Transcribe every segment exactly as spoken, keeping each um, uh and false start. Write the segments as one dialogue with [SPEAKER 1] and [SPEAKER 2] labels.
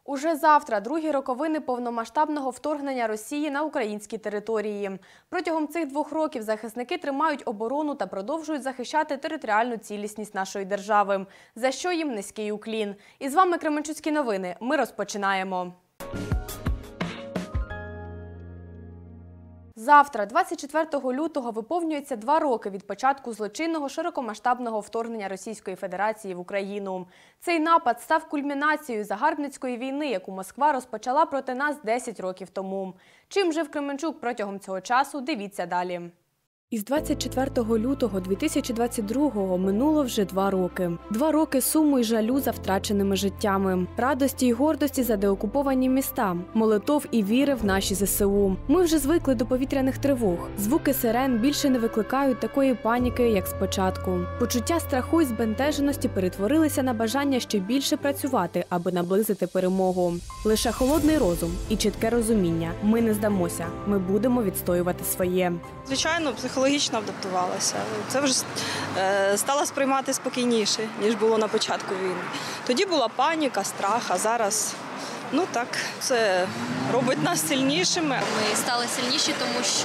[SPEAKER 1] Уже завтра – другі роковини повномасштабного вторгнення Росії на українські території. Протягом цих двох років захисники тримають оборону та продовжують захищати територіальну цілісність нашої держави, за що їм низький уклін. І з вами Кременчуцькі новини. Ми розпочинаємо. Завтра, двадцять четвертого лютого, виповнюється два роки від початку злочинного широкомасштабного вторгнення Російської Федерації в Україну. Цей напад став кульмінацією загарбницької війни, яку Москва розпочала проти нас десять років тому. Чим жив Кременчук протягом цього часу – дивіться далі. Із двадцять четвертого лютого дві тисячі двадцять другого минуло вже два роки. Два роки суму і жалю за втраченими життями, радості і гордості за деокуповані міста, молитов і віри в наші зе се у. Ми вже звикли до повітряних тривог. Звуки сирен більше не викликають такої паніки, як спочатку. Почуття страху і збентеженості перетворилися на бажання ще більше працювати, аби наблизити перемогу. Лише холодний розум і чітке розуміння. Ми не здамося. Ми будемо відстоювати своє.
[SPEAKER 2] Звичайно, психологічно адаптувалася. Це вже е, стала сприймати спокійніше, ніж було на початку війни. Тоді була паніка, страх, а зараз, ну так, це робить нас сильнішими.
[SPEAKER 3] Ми стали сильніші, тому що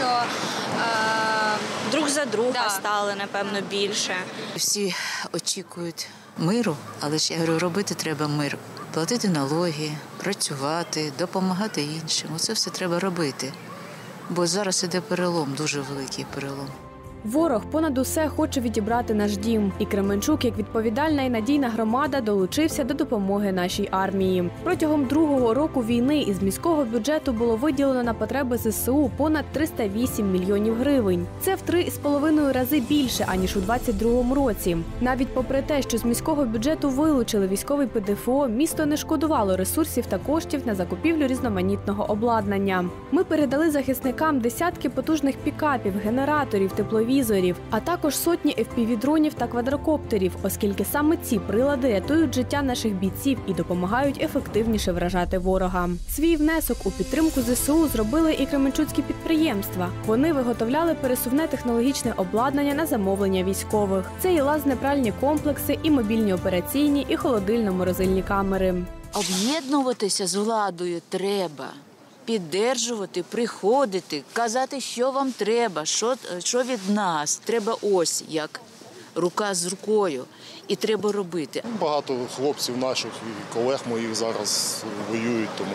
[SPEAKER 3] е,
[SPEAKER 4] друг за друга
[SPEAKER 3] да.
[SPEAKER 4] стали, напевно, більше. Всі очікують миру, але ж я говорю, робити треба мир. Платити налоги, працювати, допомагати іншим. Оце все треба робити. Бо зараз іде перелом, дуже великий перелом.
[SPEAKER 1] Ворог понад усе хоче відібрати наш дім. І Кременчук, як відповідальна і надійна громада, долучився до допомоги нашій армії. Протягом другого року війни із міського бюджету було виділено на потреби зе се у понад триста вісім мільйонів гривень. Це в три з половиною рази більше, аніж у двадцять другому році. Навіть попри те, що з міського бюджету вилучили військовий пе де еф о, місто не шкодувало ресурсів та коштів на закупівлю різноманітного обладнання. Ми передали захисникам десятки потужних пікапів, генераторів, тепловізорів, а також сотні еф пі ві-дронів та квадрокоптерів, оскільки саме ці прилади рятують життя наших бійців і допомагають ефективніше вражати ворога. Свій внесок у підтримку зе се у зробили і кременчуцькі підприємства. Вони виготовляли пересувне технологічне обладнання на замовлення військових. Це і лазне-пральні комплекси, і мобільні операційні, і холодильно-морозильні камери.
[SPEAKER 5] Об'єднуватися з владою треба. Піддержувати, приходити, казати, що вам треба, що, що від нас. Треба ось як рука з рукою. І треба робити.
[SPEAKER 6] Багато хлопців наших і колег моїх зараз воюють. Тому,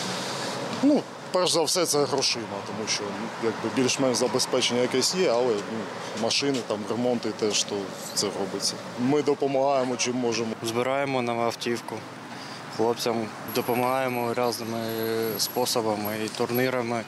[SPEAKER 6] ну, перш за все, це грошима, тому що якби, більш-менш забезпечення якесь є, але ну, машини, там, ремонти теж то це робиться. Ми допомагаємо, чим можемо.
[SPEAKER 7] Збираємо на автівку. Хлопцям допомагаємо різними способами, і турнірами,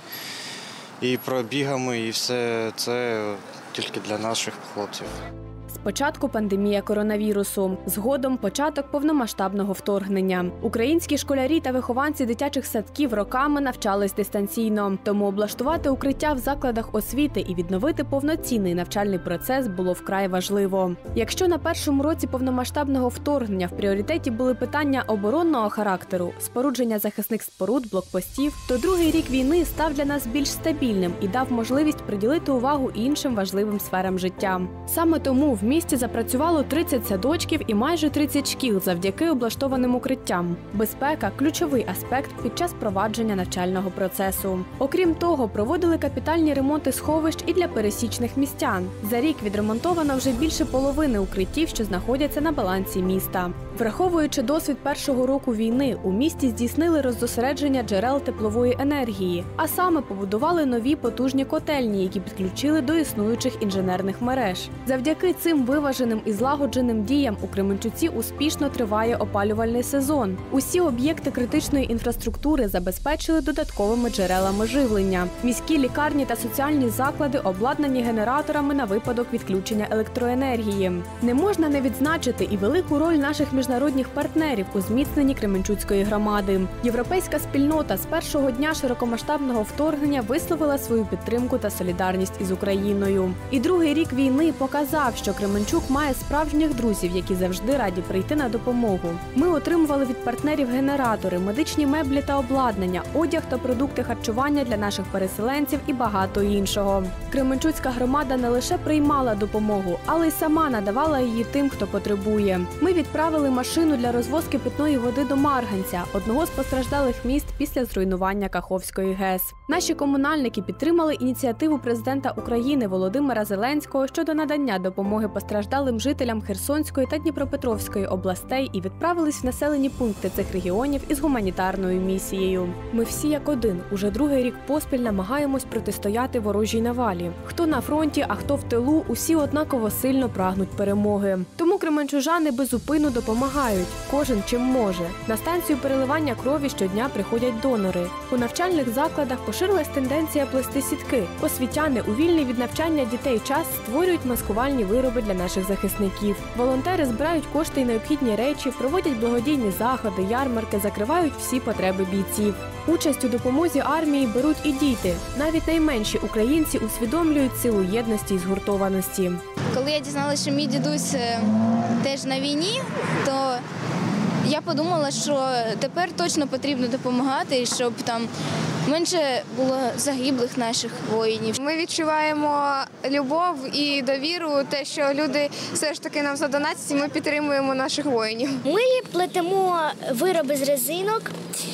[SPEAKER 7] і пробігами, і все це тільки для наших хлопців.
[SPEAKER 1] Спочатку пандемія коронавірусу, згодом початок повномасштабного вторгнення. Українські школярі та вихованці дитячих садків роками навчались дистанційно. Тому облаштувати укриття в закладах освіти і відновити повноцінний навчальний процес було вкрай важливо. Якщо на першому році повномасштабного вторгнення в пріоритеті були питання оборонного характеру, спорудження захисних споруд, блокпостів, то другий рік війни став для нас більш стабільним і дав можливість приділити увагу іншим важливим сферам життя. Саме тому в місті запрацювало тридцять садочків і майже тридцять шкіл завдяки облаштованим укриттям. Безпека – ключовий аспект під час провадження навчального процесу. Окрім того, проводили капітальні ремонти сховищ і для пересічних містян. За рік відремонтовано вже більше половини укриттів, що знаходяться на балансі міста. Враховуючи досвід першого року війни, у місті здійснили роззосередження джерел теплової енергії, а саме побудували нові потужні котельні, які підключили до існуючих інженерних мереж. Завдяки цим виваженим і злагодженим діям у Кременчуці успішно триває опалювальний сезон. Усі об'єкти критичної інфраструктури забезпечили додатковими джерелами живлення. Міські лікарні та соціальні заклади обладнані генераторами на випадок відключення електроенергії. Не можна не відзначити і велику роль наших міжнародних партнерів у зміцненні Кременчуцької громади. Європейська спільнота з першого дня широкомасштабного вторгнення висловила свою підтримку та солідарність із Україною. І другий рік війни показав, що Кременчук Кременчук має справжніх друзів, які завжди раді прийти на допомогу. Ми отримували від партнерів генератори, медичні меблі та обладнання, одяг та продукти харчування для наших переселенців і багато іншого. Кременчуцька громада не лише приймала допомогу, але й сама надавала її тим, хто потребує. Ми відправили машину для розвозки питної води до Марганця, одного з постраждалих міст після зруйнування Каховської ГЕС. Наші комунальники підтримали ініціативу президента України Володимира Зеленського щодо надання допомоги постраждалим жителям Херсонської та Дніпропетровської областей і відправились в населені пункти цих регіонів із гуманітарною місією. Ми всі як один, уже другий рік поспіль намагаємось протистояти ворожій навалі. Хто на фронті, а хто в тилу, усі однаково сильно прагнуть перемоги. Тому кременчужани безупинно допомагають, кожен чим може. На станцію переливання крові щодня приходять донори. У навчальних закладах поширилась тенденція плести сітки. Освітяни у вільний від навчання дітей час створюють маскувальні вироби для наших захисників. Волонтери збирають кошти і необхідні речі, проводять благодійні заходи, ярмарки, закривають всі потреби бійців. Участь у допомозі армії беруть і діти. Навіть найменші українці усвідомлюють силу єдності і згуртованості.
[SPEAKER 8] Коли я дізналася, що мій дідусь теж на війні, то я подумала, що тепер точно потрібно допомагати, щоб там менше було загиблих наших воїнів.
[SPEAKER 9] Ми відчуваємо любов і довіру, те, що люди все ж таки нам задонатять, і ми підтримуємо наших воїнів.
[SPEAKER 10] Ми плетемо вироби з резинок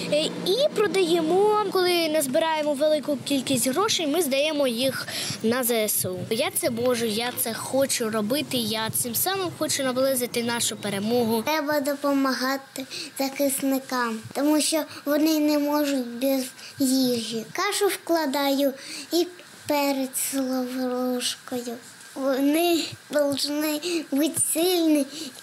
[SPEAKER 10] і продаємо. Коли назбираємо велику кількість грошей, ми здаємо їх на ЗСУ. Я це можу, я це хочу робити, я цим самим хочу наблизити нашу перемогу.
[SPEAKER 11] Треба допомагати захисникам, тому що вони не можуть без їжі. Кашу вкладаю і перець лаврушкою. Вони повинні бути сильні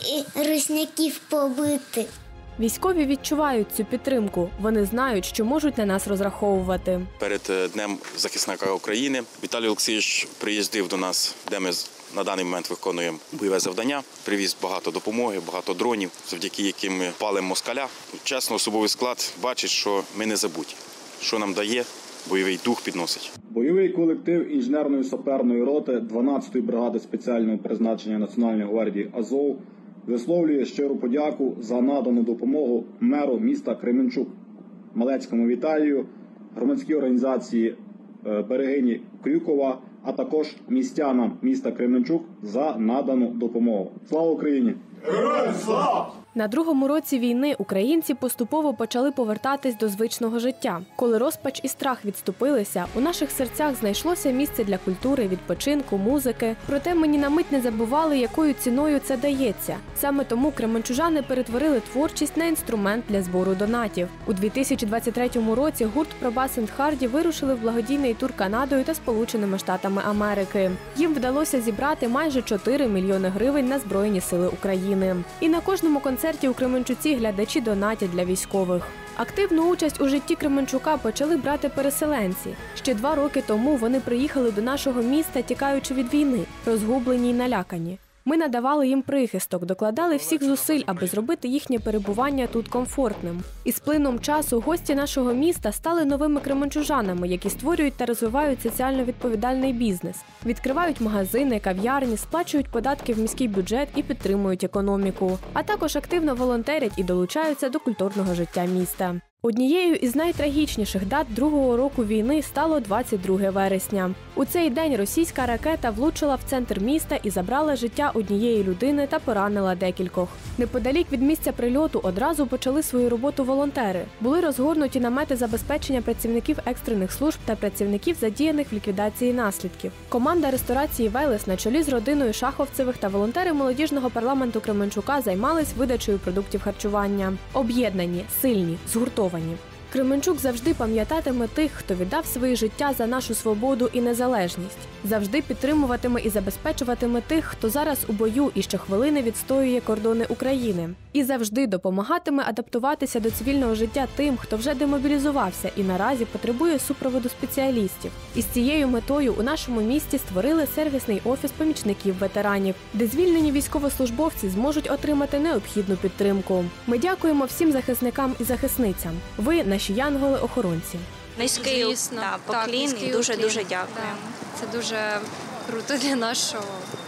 [SPEAKER 11] і русняків побити.
[SPEAKER 1] Військові відчувають цю підтримку. Вони знають, що можуть на нас розраховувати.
[SPEAKER 12] Перед Днем захисника України Віталій Олексійович приїздив до нас, де ми на даний момент виконуємо бойове завдання. Привіз багато допомоги, багато дронів, завдяки яким ми палимо москаля. Чесно, особовий склад бачить, що ми не забуті. Що нам дає, бойовий дух підносить.
[SPEAKER 13] Бойовий колектив інженерної саперної роти дванадцятої бригади спеціального призначення Національної гвардії «Азов» висловлює щиру подяку за надану допомогу меру міста Кременчук Малецькому Віталію, громадській організації Берегині Крюкова, а також містянам міста Кременчук за надану допомогу. Слава Україні!
[SPEAKER 1] Героям слава! На другому році війни українці поступово почали повертатись до звичного життя. Коли розпач і страх відступилися, у наших серцях знайшлося місце для культури, відпочинку, музики. Проте ми ні на мить не забували, якою ціною це дається. Саме тому кременчужани перетворили творчість на інструмент для збору донатів. У дві тисячі двадцять третьому році гурт «Пробас енд Харді» вирушили в благодійний тур Канадою та Сполученими Штатами Америки. Їм вдалося зібрати майже чотири мільйони гривень на Збройні сили України. І на кожному концерті у Кременчуці глядачі донатять для військових. Активну участь у житті Кременчука почали брати переселенці. Ще два роки тому вони приїхали до нашого міста, тікаючи від війни, розгублені й налякані. Ми надавали їм прихисток, докладали всіх зусиль, аби зробити їхнє перебування тут комфортним. І з плином часу гості нашого міста стали новими кременчужанами, які створюють та розвивають соціально відповідальний бізнес. Відкривають магазини, кав'ярні, сплачують податки в міський бюджет і підтримують економіку. А також активно волонтерять і долучаються до культурного життя міста. Однією із найтрагічніших дат другого року війни стало двадцять друге вересня. У цей день російська ракета влучила в центр міста і забрала життя однієї людини та поранила декількох. Неподалік від місця прильоту одразу почали свою роботу волонтери. Були розгорнуті намети забезпечення працівників екстрених служб та працівників, задіяних в ліквідації наслідків. Команда ресторації «Велес» на чолі з родиною Шаховцевих та волонтери молодіжного парламенту Кременчука займались видачею продуктів харчування. Об'єднані, сильні, згуртовані. Кременчук завжди пам'ятатиме тих, хто віддав своє життя за нашу свободу і незалежність. Завжди підтримуватиме і забезпечуватиме тих, хто зараз у бою і щохвилини відстоює кордони України. І завжди допомагатиме адаптуватися до цивільного життя тим, хто вже демобілізувався і наразі потребує супроводу спеціалістів. І з цією метою у нашому місті створили сервісний офіс помічників ветеранів, де звільнені військовослужбовці зможуть отримати необхідну підтримку. Ми дякуємо всім захисникам і захисницям. Ви – наші янголи-охоронці.
[SPEAKER 14] Низький
[SPEAKER 3] Звісно,
[SPEAKER 14] да, поклін
[SPEAKER 3] так,
[SPEAKER 14] і дуже-дуже дякую.
[SPEAKER 3] Да. Це дуже круто для нашого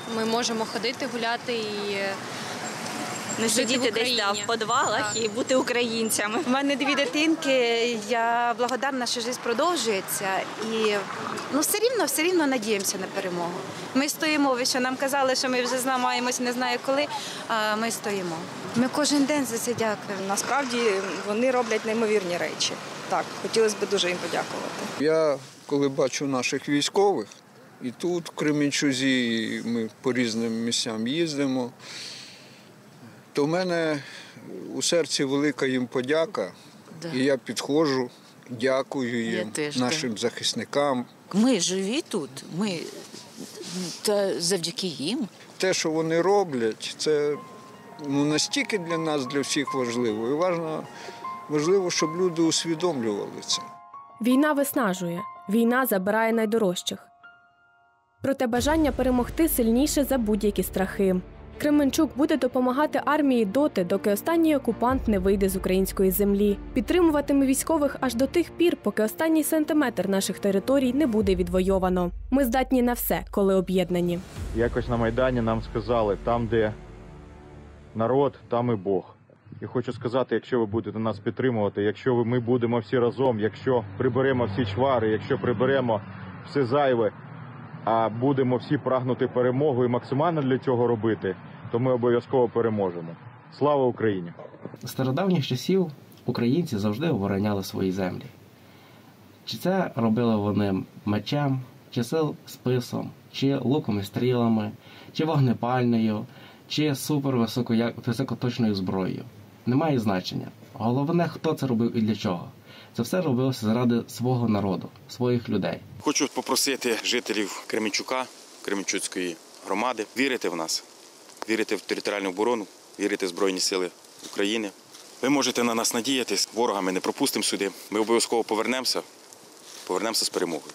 [SPEAKER 3] ми можемо ходити, гуляти і
[SPEAKER 14] не
[SPEAKER 3] жити
[SPEAKER 14] сидіти
[SPEAKER 3] в
[SPEAKER 14] десь да, в підвалах
[SPEAKER 3] Так.
[SPEAKER 14] і бути українцями.
[SPEAKER 15] У мене дві дитинки, я благодарна, що життя продовжується. І ну, все рівно, все рівно надіємося на перемогу. Ми стоїмо, ви що нам казали, що ми вже зламаємося, не знаю коли, а ми стоїмо. Ми кожен день за це дякуємо.
[SPEAKER 2] Насправді вони роблять неймовірні речі. Так, хотілося б дуже їм подякувати.
[SPEAKER 16] Я, коли бачу наших військових, і тут, в Кременчузі, і ми по різним місцям їздимо, то в мене у серці велика їм подяка.
[SPEAKER 5] Да.
[SPEAKER 16] І я підходжу, дякую їм,
[SPEAKER 5] теж,
[SPEAKER 16] нашим
[SPEAKER 5] да.
[SPEAKER 16] захисникам.
[SPEAKER 5] Ми живі тут, ми та завдяки їм.
[SPEAKER 16] Те, що вони роблять, це ну, настільки для нас, для всіх важливо. І важливо, важливо, щоб люди усвідомлювали це.
[SPEAKER 1] Війна виснажує, війна забирає найдорожчих. Проте бажання перемогти сильніше за будь-які страхи. Кременчук буде допомагати армії доти, доки останній окупант не вийде з української землі. Підтримуватиме військових аж до тих пір, поки останній сантиметр наших територій не буде відвойовано. Ми здатні на все, коли об'єднані.
[SPEAKER 17] Якось на Майдані нам сказали, там, де народ, там і Бог. І хочу сказати, якщо ви будете нас підтримувати, якщо ми будемо всі разом, якщо приберемо всі чвари, якщо приберемо все зайве, а будемо всі прагнути перемогу і максимально для цього робити, то ми обов'язково переможемо. Слава Україні!
[SPEAKER 18] З стародавніх часів українці завжди обороняли свої землі. Чи це робили вони мечем, чи списом, чи луком і стрілами, чи вогнепальною, чи супервисокоточною зброєю. Немає значення. Головне, хто це робив і для чого. Це все робилося заради свого народу, своїх людей.
[SPEAKER 12] Хочу попросити жителів Кременчука, Кременчуцької громади, вірити в нас, вірити в територіальну оборону, вірити в Збройні Сили України. Ви можете на нас надіятись, ворога ми не пропустимо сюди. Ми обов'язково повернемося, повернемося з перемогою.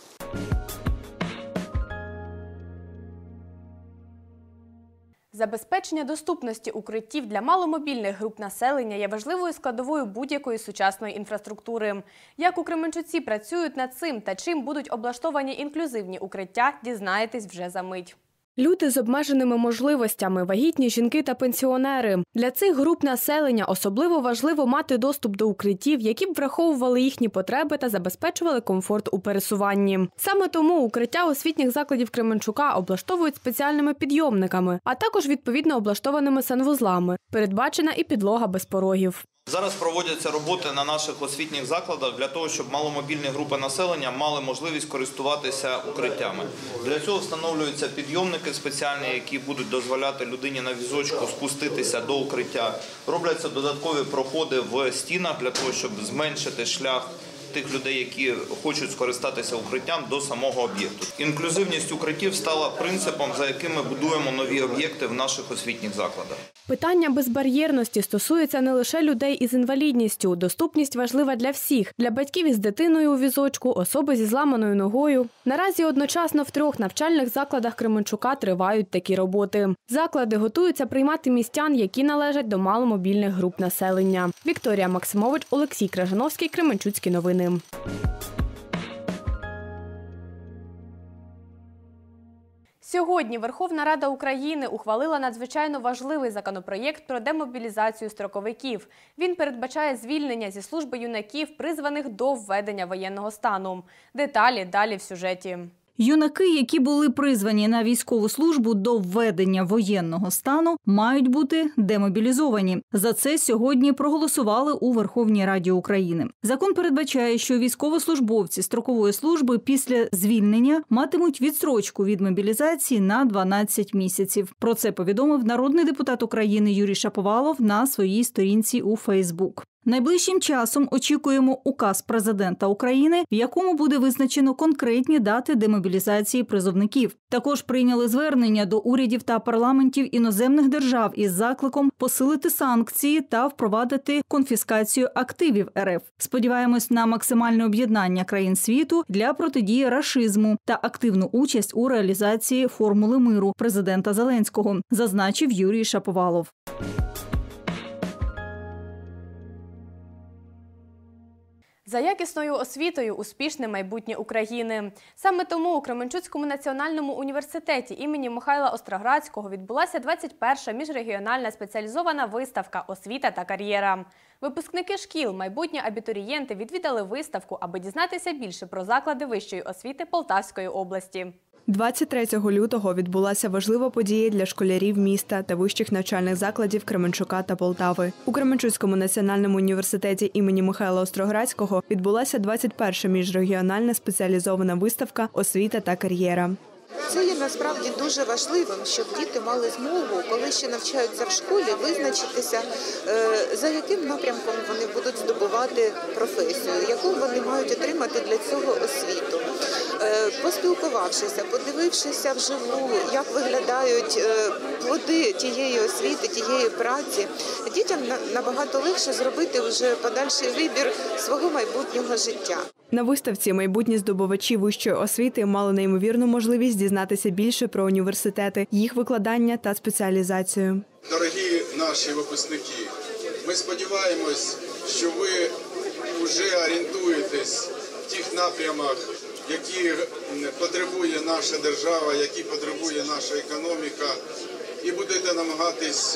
[SPEAKER 1] Забезпечення доступності укриттів для маломобільних груп населення є важливою складовою будь-якої сучасної інфраструктури. Як у Кременчуці працюють над цим та чим будуть облаштовані інклюзивні укриття, дізнаєтесь вже за мить. Люди з обмеженими можливостями, вагітні жінки та пенсіонери. Для цих груп населення особливо важливо мати доступ до укриттів, які б враховували їхні потреби та забезпечували комфорт у пересуванні. Саме тому укриття освітніх закладів Кременчука облаштовують спеціальними підйомниками, а також відповідно облаштованими санвузлами. Передбачена і підлога без порогів.
[SPEAKER 19] Зараз проводяться роботи на наших освітніх закладах для того, щоб маломобільні групи населення мали можливість користуватися укриттями. Для цього встановлюються підйомники спеціальні, які будуть дозволяти людині на візочку спуститися до укриття. Робляться додаткові проходи в стінах для того, щоб зменшити шлях тих людей, які хочуть скористатися укриттям до самого об'єкту. Інклюзивність укриттів стала принципом, за яким ми будуємо нові об'єкти в наших освітніх закладах.
[SPEAKER 1] Питання безбар'єрності стосується не лише людей із інвалідністю. Доступність важлива для всіх – для батьків із дитиною у візочку, особи зі зламаною ногою. Наразі одночасно в трьох навчальних закладах Кременчука тривають такі роботи. Заклади готуються приймати містян, які належать до маломобільних груп населення. Вікторія Максимович, Олексій Кражановський, Кременчуцькі новини. Сьогодні Верховна Рада України ухвалила надзвичайно важливий законопроєкт про демобілізацію строковиків. Він передбачає звільнення зі служби юнаків, призваних до введення воєнного стану. Деталі далі в сюжеті.
[SPEAKER 20] Юнаки, які були призвані на військову службу до введення воєнного стану, мають бути демобілізовані. За це сьогодні проголосували у Верховній Раді України. Закон передбачає, що військовослужбовці строкової служби після звільнення матимуть відстрочку від мобілізації на дванадцять місяців. Про це повідомив народний депутат України Юрій Шаповалов на своїй сторінці у Фейсбук. Найближчим часом очікуємо указ президента України, в якому буде визначено конкретні дати демобілізації призовників. Також прийняли звернення до урядів та парламентів іноземних держав із закликом посилити санкції та впровадити конфіскацію активів РФ. Сподіваємось на максимальне об'єднання країн світу для протидії рашизму та активну участь у реалізації формули миру президента Зеленського, зазначив Юрій Шаповалов.
[SPEAKER 1] За якісною освітою – успішне майбутнє України. Саме тому у Кременчуцькому національному університеті імені Михайла Остроградського відбулася двадцять перша міжрегіональна спеціалізована виставка «Освіта та кар'єра». Випускники шкіл, майбутні абітурієнти відвідали виставку, аби дізнатися більше про заклади вищої освіти Полтавської області.
[SPEAKER 21] двадцять третього лютого відбулася важлива подія для школярів міста та вищих навчальних закладів Кременчука та Полтави. У Кременчуцькому національному університеті імені Михайла Остроградського відбулася двадцять перша міжрегіональна спеціалізована виставка «Освіта та кар'єра».
[SPEAKER 22] Це є насправді дуже важливим, щоб діти мали змогу, коли ще навчаються в школі, визначитися, за яким напрямком вони будуть здобувати професію, яку вони мають отримати для цього освіту. Поспілкувавшися, подивившися вживу, як виглядають плоди тієї освіти, тієї праці, дітям набагато легше зробити вже подальший вибір свого майбутнього життя.
[SPEAKER 21] На виставці майбутні здобувачі вищої освіти мали неймовірну можливість дізнатися більше про університети, їх викладання та спеціалізацію.
[SPEAKER 23] Дорогі наші випускники, ми сподіваємось, що ви вже орієнтуєтесь в тих напрямах, які потребує наша держава, які потребує наша економіка, і будете намагатись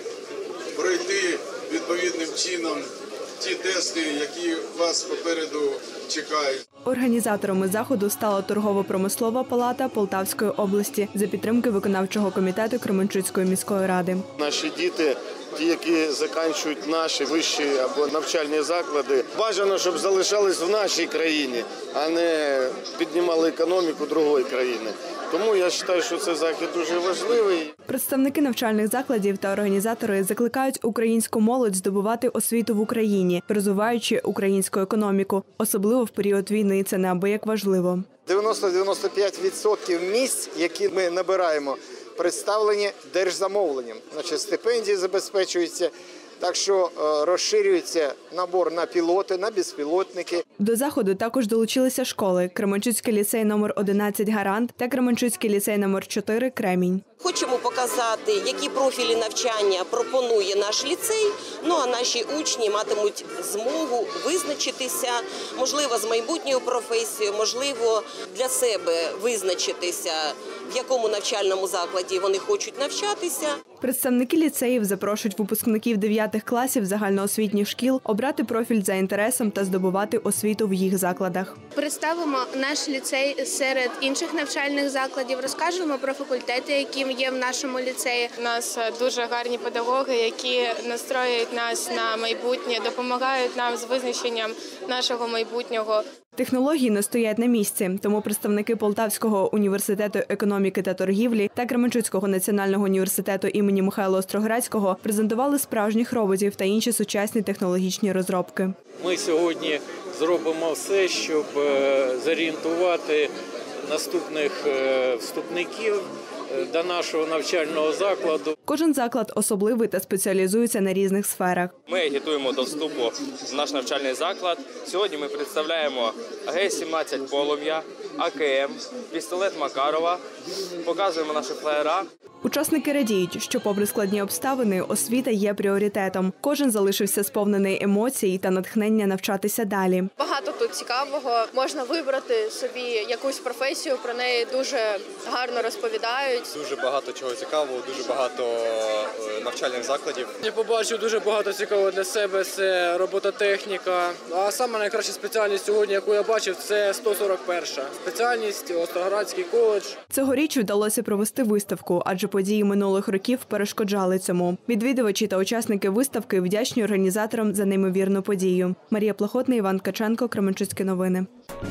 [SPEAKER 23] пройти відповідним чином ті тести, які вас попереду чекають.
[SPEAKER 21] Організаторами заходу стала торгово-промислова палата Полтавської області за підтримки виконавчого комітету Кременчуцької міської ради.
[SPEAKER 24] Наші діти, ті, які закінчують наші вищі або навчальні заклади, бажано, щоб залишались в нашій країні, а не піднімали економіку другої країни. Тому я вважаю, що цей захід дуже важливий.
[SPEAKER 21] Представники навчальних закладів та організатори закликають українську молодь здобувати освіту в Україні, розвиваючи українську економіку. Особливо в період війни це неабияк важливо.
[SPEAKER 25] дев'яносто - дев'яносто п'ять відсотків місць, які ми набираємо, представлені держзамовленням. Значить, стипендії забезпечуються. Так що розширюється набор на пілоти, на безпілотники.
[SPEAKER 21] До заходу також долучилися школи Кременчуцький ліцей номер одинадцять «Гарант» та Кременчуцький ліцей номер чотири «Кремінь».
[SPEAKER 26] Хочемо показати, які профілі навчання пропонує наш ліцей, ну а наші учні матимуть змогу визначитися, можливо, з майбутньою професією, можливо, для себе визначитися, в якому навчальному закладі вони хочуть навчатися.
[SPEAKER 21] Представники ліцеїв запрошують випускників дев'ятих класів загальноосвітніх шкіл обрати профіль за інтересом та здобувати освіту в їх закладах.
[SPEAKER 9] Представимо наш ліцей серед інших навчальних закладів, розкажемо про факультети, які є в нашому ліцеї.
[SPEAKER 27] У нас дуже гарні педагоги, які настроюють нас на майбутнє, допомагають нам з визначенням нашого майбутнього.
[SPEAKER 21] Технології не стоять на місці, тому представники Полтавського університету економіки та торгівлі та Кременчуцького національного університету імені Михайла Остроградського презентували справжніх роботів та інші сучасні технологічні розробки.
[SPEAKER 28] Ми сьогодні зробимо все, щоб зорієнтувати наступних вступників до нашого навчального закладу.
[SPEAKER 21] Кожен заклад особливий та спеціалізується на різних сферах.
[SPEAKER 29] Ми агітуємо до вступу в наш навчальний заклад. Сьогодні ми представляємо А Г сімнадцять «Полум'я», А К М, пістолет Макарова, показуємо наші флаєра.
[SPEAKER 21] Учасники радіють, що попри складні обставини, освіта є пріоритетом. Кожен залишився сповнений емоцій та натхнення навчатися далі.
[SPEAKER 27] Багато тут цікавого. Можна вибрати собі якусь професію, про неї дуже гарно розповідають.
[SPEAKER 30] Дуже багато чого цікавого, дуже багато навчальних закладів.
[SPEAKER 31] Я побачив дуже багато цікавого для себе, це робототехніка. А саме найкраща спеціальність сьогодні, яку я бачив, це сто сорок перша спеціальність, Остроградський коледж.
[SPEAKER 21] Цьогоріч вдалося провести виставку, адже події минулих років перешкоджали цьому. Відвідувачі та учасники виставки вдячні організаторам за неймовірну подію. Марія Плохотна, Іван Ткаченко, Кременчуцькі новини.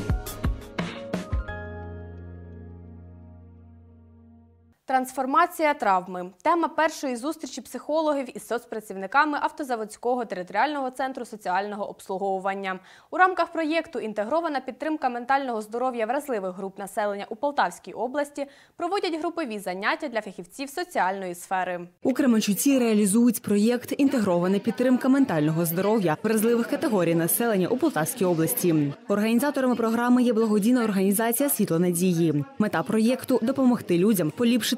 [SPEAKER 1] Трансформація травми – тема першої зустрічі психологів із соцпрацівниками Автозаводського територіального центру соціального обслуговування. У рамках проєкту «Інтегрована підтримка ментального здоров'я вразливих груп населення у Полтавській області» проводять групові заняття для фахівців соціальної сфери.
[SPEAKER 32] У Кременчуці реалізують проєкт «Інтегрована підтримка ментального здоров'я вразливих категорій населення у Полтавській області». Організаторами програми є благодійна організація «Світло надії». Мета проєкту – допомогти людям поліпшити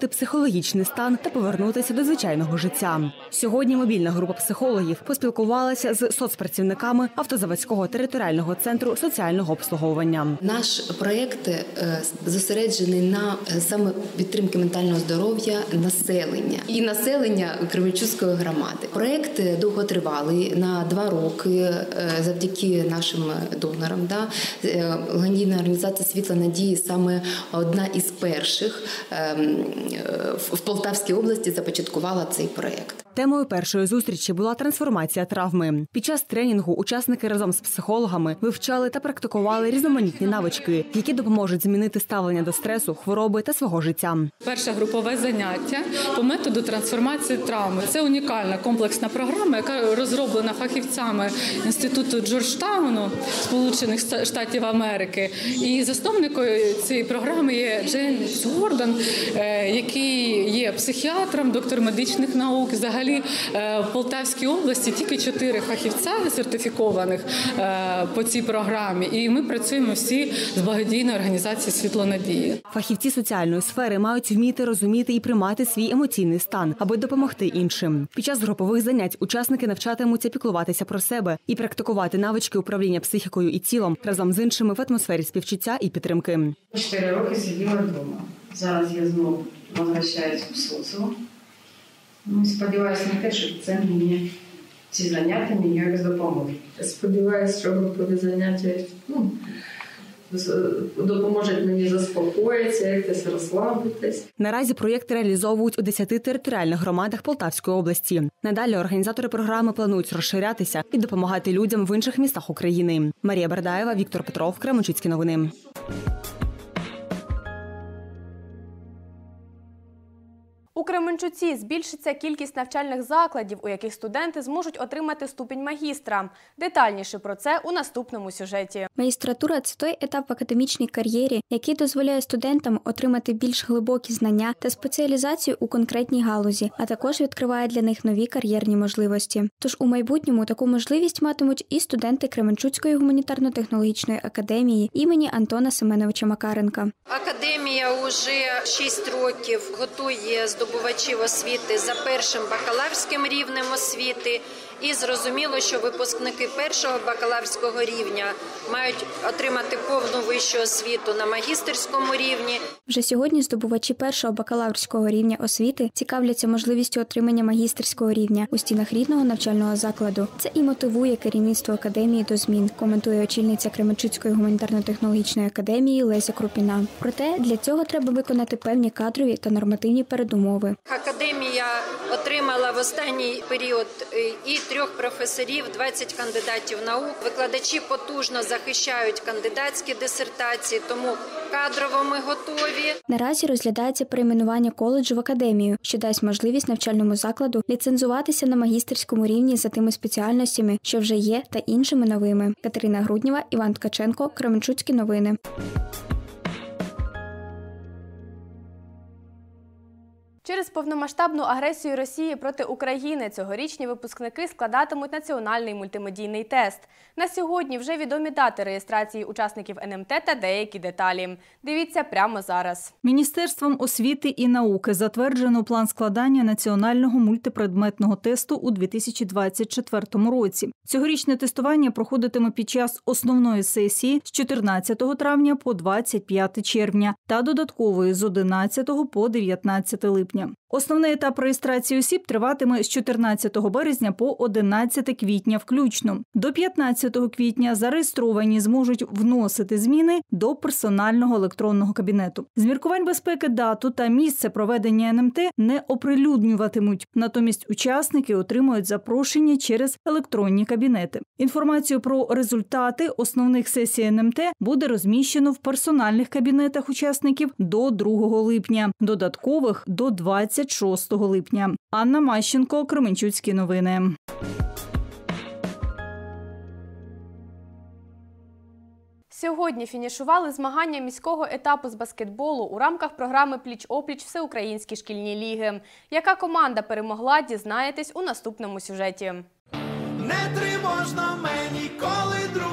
[SPEAKER 32] відновити психологічний стан та повернутися до звичайного життя. Сьогодні мобільна група психологів поспілкувалася з соцпрацівниками Автозаводського територіального центру соціального обслуговування.
[SPEAKER 2] Наш проєкт зосереджений на саме підтримки ментального здоров'я населення і населення Кременчуцької громади. Проєкт довготривалий, на два роки, завдяки нашим донорам. Да? Благодійна організація «Світла надії» саме одна із перших в Полтавській області започаткувала цей проєкт.
[SPEAKER 32] Темою першої зустрічі була трансформація травми. Під час тренінгу учасники разом з психологами вивчали та практикували різноманітні навички, які допоможуть змінити ставлення до стресу, хвороби та свого життя.
[SPEAKER 3] Перше групове заняття по методу трансформації травми. Це унікальна комплексна програма, яка розроблена фахівцями Інституту Джорджтауну, Сполучених Штатів Америки. І засновникою цієї програми є Джеймс Гордон, який є психіатром, доктор медичних наук. Взагалі в Полтавській області тільки чотири фахівця сертифікованих по цій програмі. І ми працюємо всі з благодійної організації «Світло надії».
[SPEAKER 32] Фахівці соціальної сфери мають вміти розуміти і приймати свій емоційний стан, аби допомогти іншим. Під час групових занять учасники навчатимуться піклуватися про себе і практикувати навички управління психікою і тілом разом з іншими в атмосфері співчуття і підтримки.
[SPEAKER 4] Чотири роки сиділа вдома. Зараз я знову повертаюся в соціум. Ну, сподіваюся на те, що це мені, ці заняття мені якось допоможуть. Сподіваюся, що групові заняття ну, допоможуть мені заспокоїтися, якось розслабитись.
[SPEAKER 32] Наразі проєкти реалізовують у десяти територіальних громадах Полтавської області. Надалі організатори програми планують розширятися і допомагати людям в інших містах України. Марія Бердаєва, Віктор Петров, Кременчуцькі новини.
[SPEAKER 1] У Кременчуці збільшиться кількість навчальних закладів, у яких студенти зможуть отримати ступінь магістра. Детальніше про це у наступному сюжеті.
[SPEAKER 5] Магістратура – це той етап в академічній кар'єрі, який дозволяє студентам отримати більш глибокі знання та спеціалізацію у конкретній галузі, а також відкриває для них нові кар'єрні можливості. Тож у майбутньому таку можливість матимуть і студенти Кременчуцької гуманітарно-технологічної академії імені Антона Семеновича Макаренка.
[SPEAKER 6] Академія уже шість років готує здобувачів освіти за першим бакалаврським рівнем освіти. І зрозуміло, що випускники першого бакалаврського рівня мають отримати повну вищу освіту на магістерському рівні.
[SPEAKER 5] Вже сьогодні здобувачі першого бакалаврського рівня освіти цікавляться можливістю отримання магістерського рівня у стінах рідного навчального закладу. Це і мотивує керівництво академії до змін, коментує очільниця Кременчуцької гуманітарно-технологічної академії Леся Крупіна. Проте для цього треба виконати певні кадрові та нормативні передумови.
[SPEAKER 6] Академія отримала в останній період і трьох професорів, двадцять кандидатів наук. Викладачі потужно захищають кандидатські дисертації, тому кадрово ми готові.
[SPEAKER 5] Наразі розглядається перейменування коледжу в академію, що дасть можливість навчальному закладу ліцензуватися на магістерському рівні за тими спеціальностями, що вже є, та іншими новими. Катерина Груднєва, Іван Ткаченко, Кременчуцькі новини.
[SPEAKER 1] Через повномасштабну агресію Росії проти України цьогорічні випускники складатимуть національний мультимедійний тест. На сьогодні вже відомі дати реєстрації учасників ен ем те та деякі деталі. Дивіться прямо зараз.
[SPEAKER 20] Міністерством освіти і науки затверджено план складання національного мультипредметного тесту у дві тисячі двадцять четвертому році. Цьогорічне тестування проходитиме під час основної сесії з чотирнадцятого травня по двадцять п'яте червня та додаткової з одинадцятого по дев'ятнадцяте липня. Основний етап реєстрації осіб триватиме з чотирнадцятого березня по одинадцяте квітня включно. До п'ятнадцятого квітня зареєстровані зможуть вносити зміни до персонального електронного кабінету. З міркувань безпеки дату та місце проведення ен ем те не оприлюднюватимуть. Натомість учасники отримують запрошення через електронні кабінети. Інформацію про результати основних сесій ен ем те буде розміщено в персональних кабінетах учасників до другого липня, додаткових – до двадцять шостого липня. Анна Мащенко, Кременчуцькі новини.
[SPEAKER 1] Сьогодні фінішували змагання міського етапу з баскетболу у рамках програми «Пліч-опліч. Всеукраїнські шкільні ліги». Яка команда перемогла, дізнаєтесь у наступному сюжеті.
[SPEAKER 7] Не тривожно мені, коли друг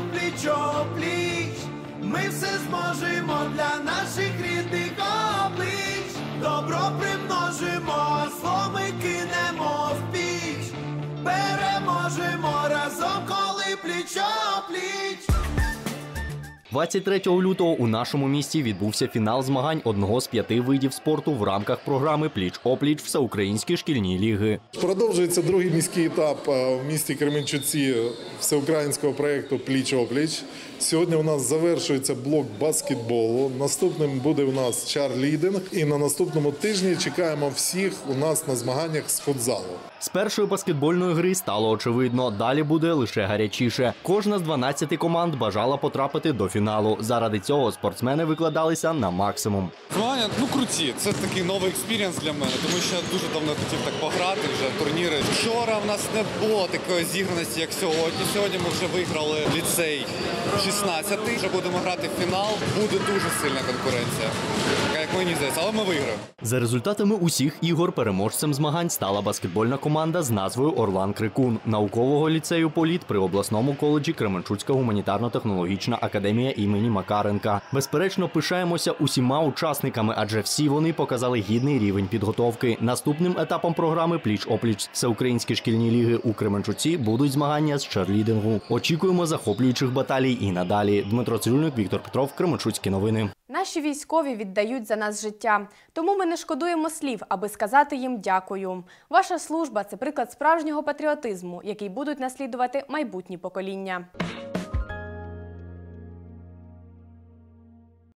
[SPEAKER 7] пліч-опліч. Ми все зможемо для наших рідних облич. добро примножимо, зло ми кинемо в піч, переможемо разом, коли пліч-о-пліч.
[SPEAKER 8] двадцять третього лютого у нашому місті відбувся фінал змагань одного з п'яти видів спорту в рамках програми «Пліч-опліч» Всеукраїнські шкільні ліги.
[SPEAKER 10] Продовжується другий міський етап в місті Кременчуці всеукраїнського проєкту «Пліч-опліч». Сьогодні у нас завершується блок баскетболу, наступним буде у нас чарлідинг і на наступному тижні чекаємо всіх у нас на змаганнях з футзалу.
[SPEAKER 8] З першої баскетбольної гри стало очевидно, далі буде лише гарячіше. Кожна з дванадцяти команд бажала потрапити до фіналу. Заради цього спортсмени викладалися на максимум.
[SPEAKER 30] Змагання, ну, круті. Це такий новий експірієнс для мене, тому що я дуже давно хотів так пограти вже турніри. Вчора в нас не було такої зіграності, як сьогодні. Сьогодні ми вже виграли ліцей шістнадцятий. Вже будемо грати в фінал. Буде дуже сильна конкуренція, як мені здається, але ми виграємо.
[SPEAKER 8] За результатами усіх ігор переможцем змагань стала баскетбольна команда з назвою «Орлан Крикун» наукового ліцею «Політ» при обласному коледжі Кременчуцька гуманітарно-технологічна академія імені Макаренка. Безперечно, пишаємося усіма учасниками, адже всі вони показали гідний рівень підготовки. Наступним етапом програми «Пліч-опліч» Всеукраїнські шкільні ліги у Кременчуці будуть змагання з черлідингу. Очікуємо захоплюючих баталій і надалі. Дмитро Цирюльник, Віктор Петров, Кременчуцькі новини.
[SPEAKER 1] Наші військові віддають за нас життя. Тому ми не шкодуємо слів, аби сказати їм дякую. Ваша служба – це приклад справжнього патріотизму, який будуть наслідувати майбутні покоління.